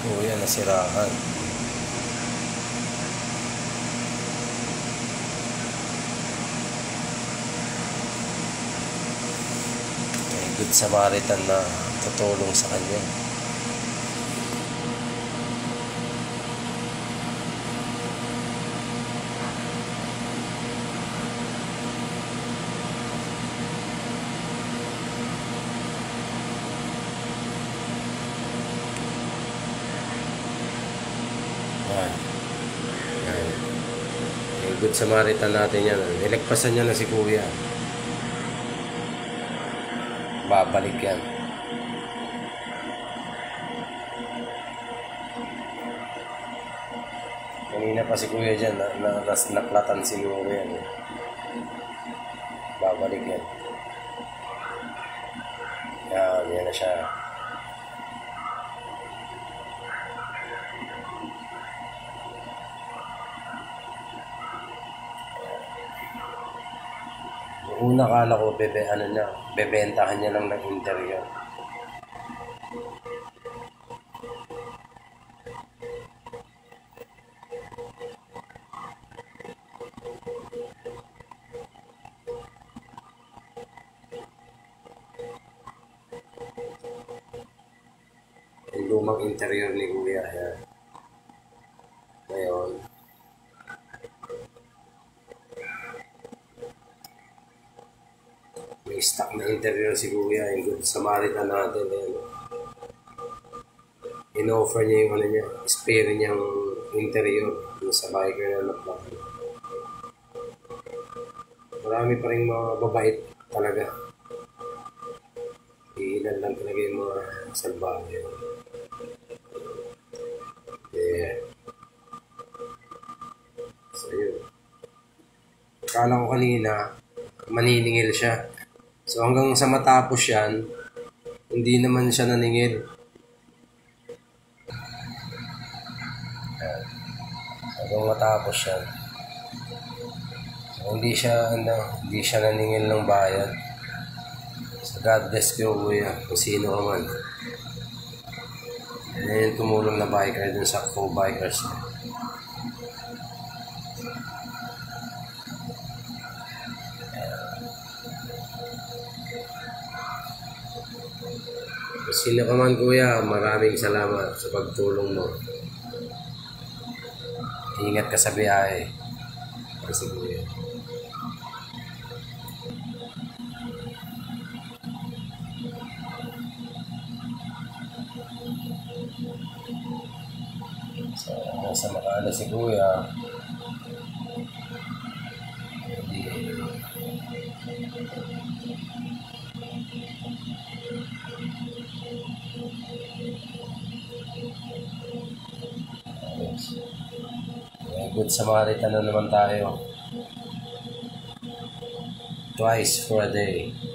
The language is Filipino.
Kuya nasirahan. May Good Samaritan na tutulong sa kanya. Yan. Yung Good Samaritan natin yan. Nilagpasan niya na si Kuya. Babalik yan. Kanina pa si Kuya dyan. Naklatan siguro yan. Babalik yan. Yan na siya. Una kala ko bebentahan niya lang ng interior. Yung lumang interior ni Kuya. Yan. Ngayon, may stock na interior si Kuya, yung Good Samaritan natin. In-offer niya yung spare niyang interior yung sa biker na naplakan. Marami pa rin mga babait talaga. Iilan lang talaga yung mga salbahe. Yeah. So yun. Akala ko kanina, maniningil siya. So hanggang sa matapos yan, hindi naman siya naningil. Hanggang matapos yan. So, hindi siya naningil ng bayad. So God bless you, Kuya, kung sino ka man. Yan yung tumulong na biker dun sa co-bikers. Sino ka man, Kuya, maraming salamat sa pagtulong mo. Ingat ka sa biyahe. Kasi Kuya. So, nasa Makala si Kuya. Good Samaritan na naman tayo. Twice for a day.